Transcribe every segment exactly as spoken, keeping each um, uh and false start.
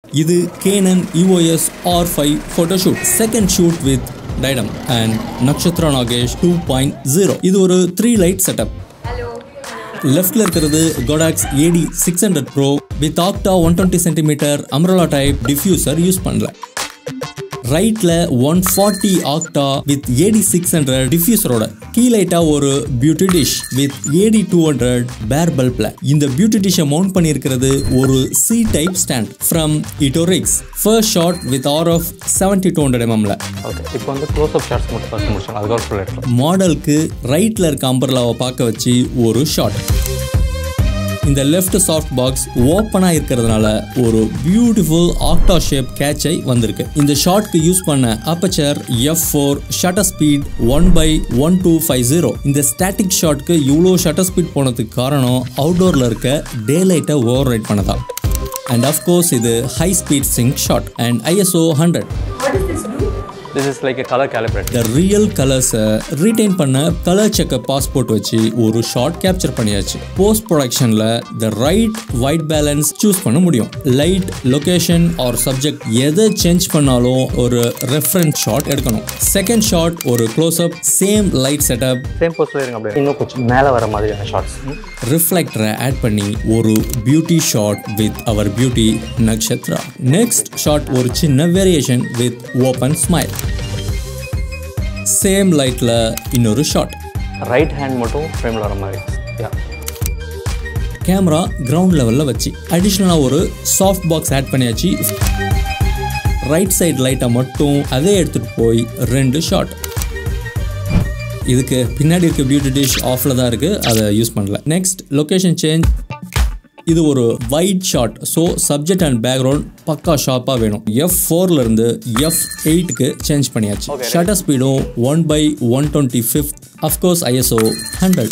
இது Canon E O S R five photoshoot. Second shoot with Didem and Nakshatra Nagesh two point oh. இது ஒரு three light setup. Hello. Leftல இருக்கிறது Godox A D six hundred Pro with Octa one twenty centimeter umbrella type diffuser use பண்ணல. ரைட்ல one forty Octa with A D six hundred diffuserோட கீழைட்டா ஒரு beauty dish with A D two hundred bare bulbல. இந்த beauty dish mount பண்ணியிருக்கிறது ஒரு C type stand from Itorix. First shot with R of seventy-two hundred millimeter. Okay, இப்போ வந்து close up shots மட்டும் பார்த்து முடிச்சோம். அதுக்கு ஃபுல் எடுக்கலாம். மாடலுக்கு ரைட்ல இருக்க அம்பர்லாவை பார்க்க வச்சு ஒரு ஷாட். இந்த லெஃப்ட் சாஃப்ட் பாக்ஸ் ஓப்பனா இருக்கிறதுனால ஒரு பியூட்டிஃபுல் ஆக்டா ஷேப் கேட்சை வந்திருக்கு. இந்த ஷாட்க்கு யூஸ் பண்ண aperture F four, shutter speed one by one two five zero. இந்த ஸ்டாட்டிக் ஷாட்க்கு இவ்வளோ ஷட்டர் ஸ்பீட் போனதுக்கு காரணம் அவுட்டோர்ல இருக்க டே லைட்டை ஓவர் ரைட் பண்ணதா. அண்ட் அஃப்கோர்ஸ் இது high speed sync shot and I S O one hundred. What does this do? This is like a color calibrator. The real colors retain பண்ண colour checker passport வச்சு ஒரு shot capture பண்ணியாச்சு. Post ப்ரொடக்ஷன்ல the right white balance choose பண்ண முடியும். Light, location or subject எதை change பண்ணாலும் ஒரு ரெஃபரன்ஸ் ஷாட் எடுக்கணும். செகண்ட் ஷாட் ஒரு close up, same light setup, same போஸ்ட்ல இருங்க. அப்படியே இன்னும் கொஞ்சம் மேலே வர மாதிரியான ஷாட்ஸ். ரிஃப்ளெக்டரை ஆட் பண்ணி ஒரு beauty shot with our beauty Nakshatra. Next shot ஒரு சின்ன variation with open smile. Same லைட்ல இன்னொரு ஷாட். ரைட் ஹேண்ட் மட்டும் ஃப்ரேம்ல வர மாதிரி. யா. கேமரா கிரவுண்ட் லெவல்ல வச்சு அடிஷனலா ஒரு சாஃப்ட் பாக்ஸ் ஆட் பண்ணியாச்சு. ரைட் சைடு லைட்டை மட்டும் அதே எடுத்துட்டு போய் ரெண்டு ஷாட். இதுக்கு பின்னாடி இருக்க பியூட்டி டிஷ் ஆஃப்ல தான் இருக்கு, அதை யூஸ் பண்ணல. Next location change. இது ஒரு wide shot, so subject and background பக்கா ஷார்ப்பாக வேணும். F four ல இருந்து F eight க்கு சேஞ்ச் பண்ணியாச்சு. ஷட்டர் ஸ்பீடும் one by one twenty-fifth. Of course I S O one hundred.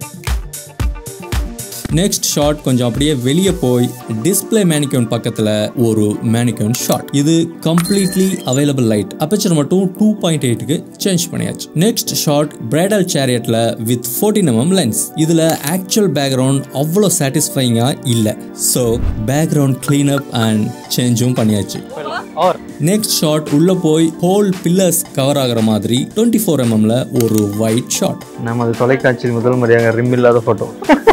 Next shot கொஞ்சம் அப்படியே வெளியே போய் டிஸ்பிளே மேனிக்யூன் பக்கத்தில் ஒரு மேனிக்யூன் ஷாட். இது கம்ப்ளீட்லி அவைலபிள் லைட். அப்பச்சர் மட்டும் two point eight க்கு சேஞ்ச் பண்ணியாச்சு. நெக்ஸ்ட் ஷாட் பிரைடல் சேரியட்ல வித் fourteen millimeter லென்ஸ். இதுல ஆக்சுவல் பேக்ரவுண்ட் அவ்வளோ சாட்டிஸ்ஃபைங்கா இல்லை, so background clean up and சேஞ்சும் பண்ணியாச்சு. நெக்ஸ்ட் ஷாட் உள்ள போய் ஹோல் பில்லர்ஸ் கவர் ஆகிற மாதிரி twenty-four millimeter ஒரு ஒயிட் ஷாட். நமது தொலைக்காட்சி முதல் முறையாக ரிம் இல்லாத photo.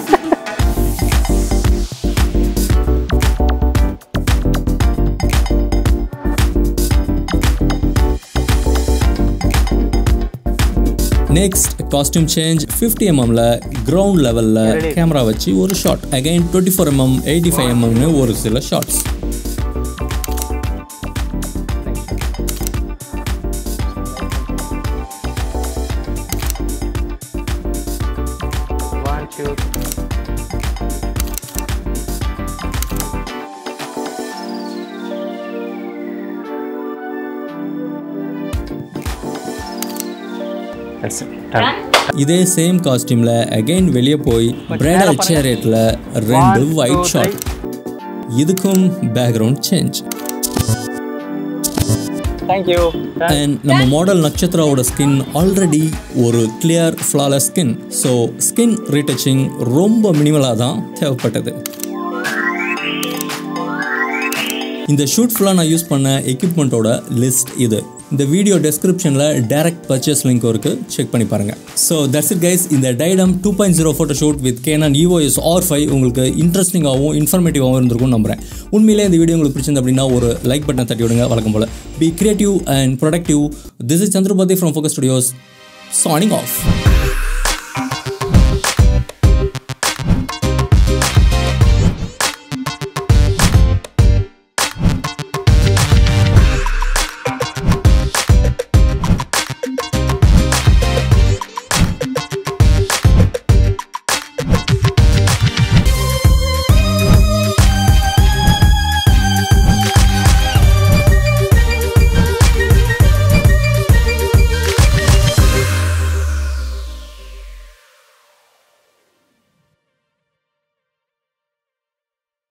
Next costume change fifty millimeter ground லெவல்ல கேமரா வச்சு ஒரு shot. Again twenty-four millimeter, eighty-five millimeter ஒரு சில ஷாட்ஸ். இதே சேம் காஸ்டியூம்ல அகைன் வெளியே போய் பிரைடல் சேரியட்ல ரெண்டு ஒயிட் ஷாட். இதுக்கும் background change. Thank you. And நம்ம மாடல் நட்சத்திராவோட ஸ்கின் ஆல்ரெடி ஒரு clear flawless skin, so skin retouching ரொம்ப மினிமலாக தான் தேவைப்பட்டது. இந்த ஷூட் ஃபுல்லாக நான் யூஸ் பண்ண எக்யூப்மெண்ட்டோட லிஸ்ட் இது. இந்த வீடியோ டெஸ்கிரிப்ஷனில் டைரக்ட் பர்ச்சேஸ் லிங்க் இருக்குது, செக் பண்ணி பாருங்கள். So that's it guys. இந்த டைடம் two point zero photo shoot with Canon E O S R five உங்களுக்கு இன்ட்ரெஸ்டிங்காகவும் இன்ஃபர்மேட்டிவாகவும் இருந்திருக்கும்னு நம்புகிறேன். உண்மையிலே இந்த வீடியோ உங்களுக்கு பிடிச்சிருந்து அப்படின்னா ஒரு லைக் பட்டனை தட்டி விடுங்க. வழக்கம் போல் be creative and productive. This is Chandrapathi from Focus Studios, signing off.